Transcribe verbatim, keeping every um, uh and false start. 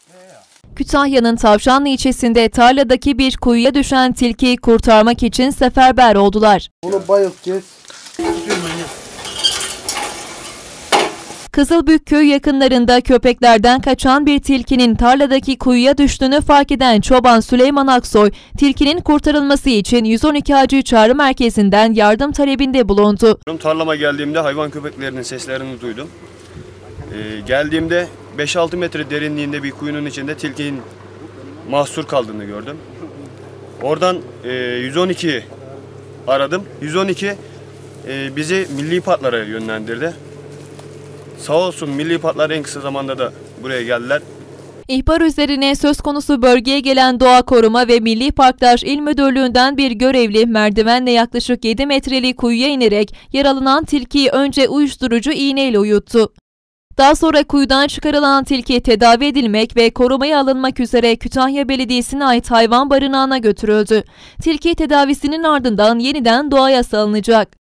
Kütahya'nın Tavşanlı ilçesinde tarladaki bir kuyuya düşen tilkiyi kurtarmak için seferber oldular. Bunu bayıltacağız. Kızılbük köy yakınlarında köpeklerden kaçan bir tilkinin tarladaki kuyuya düştüğünü fark eden çoban Süleyman Aksoy, tilkinin kurtarılması için yüz on iki Acil Çağrı Merkezi'nden yardım talebinde bulundu. Tarlama geldiğimde hayvan köpeklerinin seslerini duydum. Ee, geldiğimde beş altı metre derinliğinde bir kuyunun içinde tilkinin mahsur kaldığını gördüm. Oradan e, yüz on iki aradım. yüz on iki e, bizi milli parklara yönlendirdi. Sağ olsun milli parklar en kısa zamanda da buraya geldiler. İhbar üzerine söz konusu bölgeye gelen Doğa Koruma ve Milli Parklar İl Müdürlüğü'nden bir görevli merdivenle yaklaşık yedi metrelik kuyuya inerek yaralanan tilkiyi önce uyuşturucu iğneyle uyuttu. Daha sonra kuyudan çıkarılan tilki tedavi edilmek ve korumaya alınmak üzere Kütahya Belediyesi'ne ait hayvan barınağına götürüldü. Tilki tedavisinin ardından yeniden doğaya salınacak.